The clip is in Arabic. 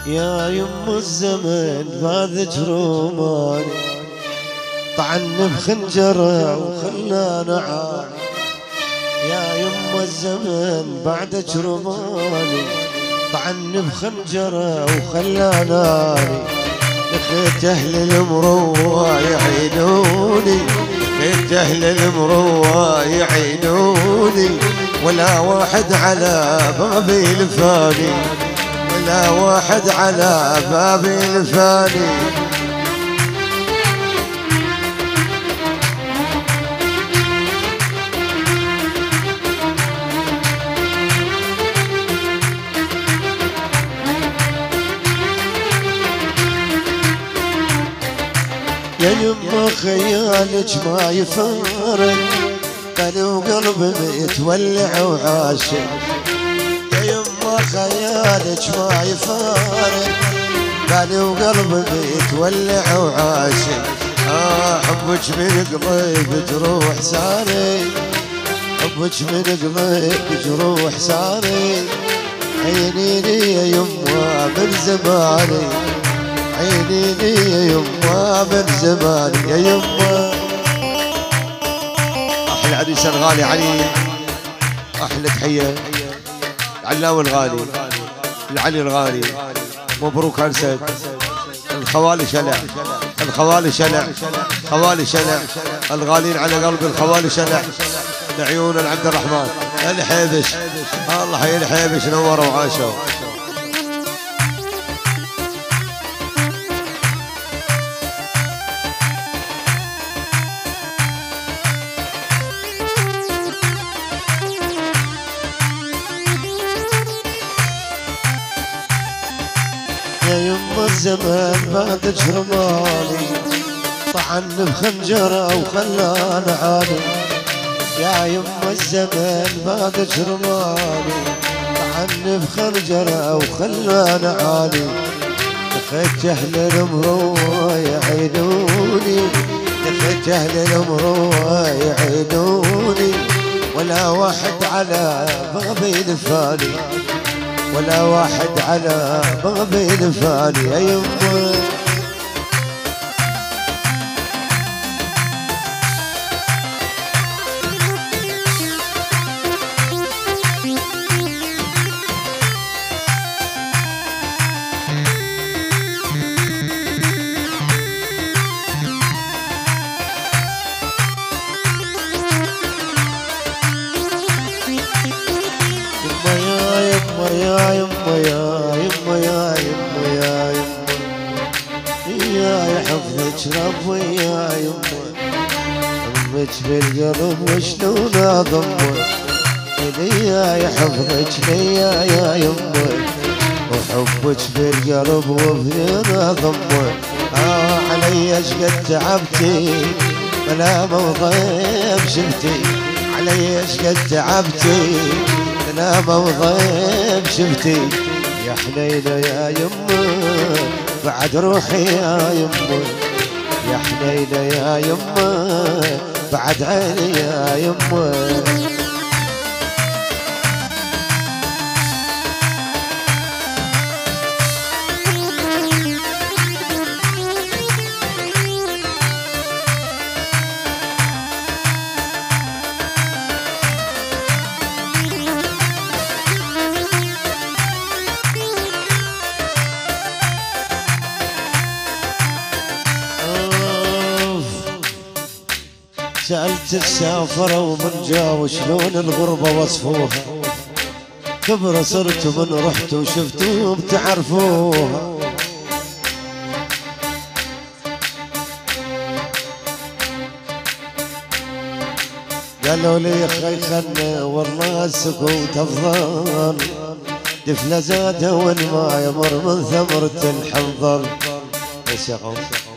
يا يم الزمن باذج روماني طعن بخنجره وخلانا عاني. يا يم الزمن بعدك رماني طعن بخنجره وخلانا عاني. لقيت اهل المروه يعينوني، لقيت اهل المروه يعينوني، ولا واحد على بابي لفاني، ولا واحد على بابي لفاني. يا يما خيالك ما يفارق، قلبي وقلبي متولع وعاشق. يا يما خيالك ما يفارق، قلبي وقلبي متولع وعاشق. حبك من قلبي جروح ساري، حبك من قلبي جروح ساري. عينيني يا يما من زماني، عينيني يا يما من زمان. يا يما احلى عريس الغالي علي، احلى تحيه العلاوي الغالي العلي الغالي. مبروك انسد الخوالي شلع، الخوالي شلع، خوالي شلع، الغالين على قلب الخوالي شلع. لعيون العبد الرحمن الحيبش، الله يا الحيبش نوروا وعاشوا. يا يما الزمان بعدك رماني طعن بخنجره وخلانا عاني. يا يما الزمان بعدك رماني طعن بخنجره وخلانا عاني. لقيت اهل المروه يعينوني، لقيت اهل المروه يعينوني، ولا واحد على بابي لفاني، ولا واحد على بابي لفاني. يا يما يا يما يا يما يا يما يا يما يا حفظك ربي يا يما. امك بالقلب وشلون اضمه يا حفظك ليا يا يما. وحبك بالقلب وفين اضمه. علي اشقد تعبتي بلا موضيب شفتي، علي اشقد تعبتي بلا موضيب شفتي. يا حنينه يا يما بعد روحي يا يما، يا حنينه يا يما بعد عيني يا يما. سألت السافرة ومن جا وشلون الغربة وصفوها، خبرة صرت من رحت وشفتوا بتعرفوها. قالوا لي خي خلنا والله السكوت أفضل، دفلة زادة والما يمر من ثمرة الحنظل. ايش يا قوم